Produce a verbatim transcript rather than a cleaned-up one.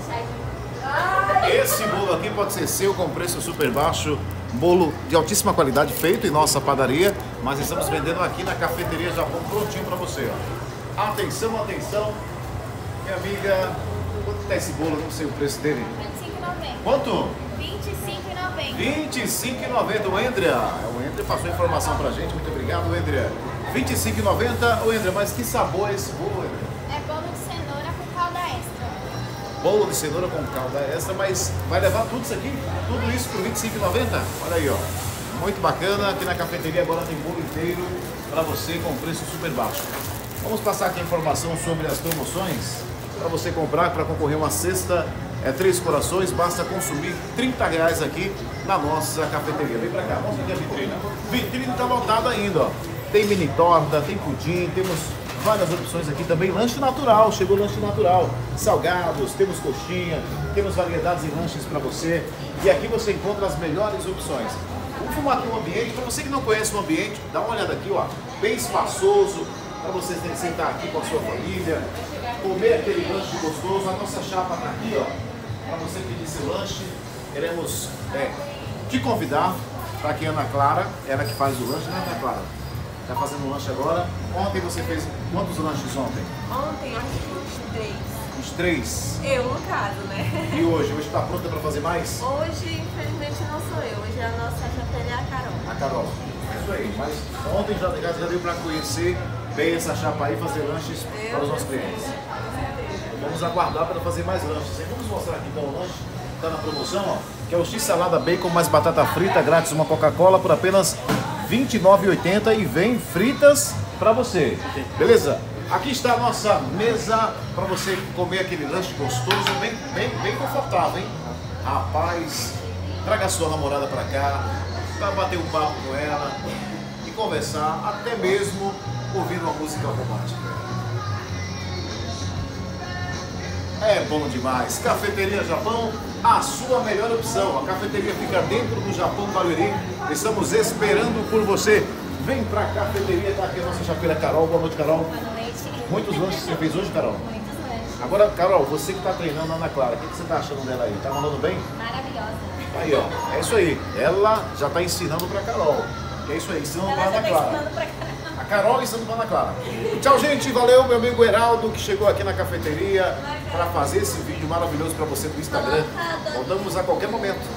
Esse bolo aqui pode ser seu com preço super baixo. Bolo de altíssima qualidade, feito em nossa padaria, mas estamos vendendo aqui na Cafeteria Japão, prontinho para você, ó. Atenção, atenção, minha amiga. Quanto está esse bolo? Não sei o preço dele. vinte e cinco reais e noventa centavos. Quanto? vinte e cinco reais e noventa centavos. vinte e cinco reais e noventa centavos. O Andrea, o Andrea passou a informação pra gente. Muito obrigado, Andrea. vinte e cinco reais e noventa centavos. O Andrea, mas que sabor é esse bolo, Andrea? É bolo de cenoura com calda extra. Bolo de cenoura com calda extra, mas vai levar tudo isso aqui? Tudo isso por vinte e cinco reais e noventa centavos? Olha aí, ó. Muito bacana. Aqui na cafeteria agora tem bolo inteiro para você com preço super baixo. Vamos passar aqui a informação sobre as promoções para você comprar, para concorrer uma cesta. É Três Corações, basta consumir trinta reais aqui na nossa cafeteria. Vem pra cá, mostra aqui a vitrine. Vitrine tá lotada ainda, ó. Tem mini torta, tem pudim, temos várias opções aqui também. Lanche natural, chegou lanche natural. Salgados, temos coxinha, temos variedades em lanches para você. E aqui você encontra as melhores opções. Vamos filmar aqui o ambiente. Para você que não conhece o ambiente, dá uma olhada aqui, ó. Bem espaçoso, para você sentar aqui com a sua família, comer aquele lanche gostoso. A nossa chapa tá aqui, ó. Para você pedir esse lanche, queremos é, te convidar para que a Ana Clara, ela que faz o lanche, né, Ana Clara? Está fazendo o lanche agora. Ontem você fez quantos lanches ontem? Ontem, acho que uns três. Uns três? Eu, no caso, né? E hoje? Hoje está pronta para fazer mais? Hoje, infelizmente, não sou eu. Hoje é a nossa chapéu, a Carol. A Carol. É isso aí. Mas ontem já, já deu para conhecer bem essa chapa aí e fazer lanches eu para os nossos clientes. Vamos aguardar para fazer mais lanches. Vamos mostrar aqui então o lanche. Está na promoção, ó, que é o X-salada bacon mais batata frita, grátis uma Coca-Cola por apenas vinte e nove reais e oitenta centavos e vem fritas para você. Beleza? Aqui está a nossa mesa para você comer aquele lanche gostoso, bem, bem, bem confortável, hein? Rapaz, traga a sua namorada para cá, para bater um papo com ela e conversar, até mesmo ouvir uma música romântica. É bom demais. Cafeteria Japão, a sua melhor opção. A cafeteria fica dentro do Japão Barueri. Estamos esperando por você. Vem pra cafeteria, tá aqui a nossa chapeira Carol. Boa noite, Carol. Boa noite. Muitos lanches você fez hoje, Carol? Muitos lanches. Agora, Carol, você que tá treinando a Ana Clara, o que, que você tá achando dela aí? Tá mandando bem? Maravilhosa. Aí, ó. É isso aí. Ela já tá ensinando pra Carol. É isso aí, ensinando pra Ela já Ana tá Clara. ensinando pra cá. A Carol ensinando pra Ana Clara. Tchau, gente. Valeu, meu amigo Heraldo, que chegou aqui na cafeteria para fazer esse vídeo maravilhoso para você do Instagram. Voltamos a qualquer momento.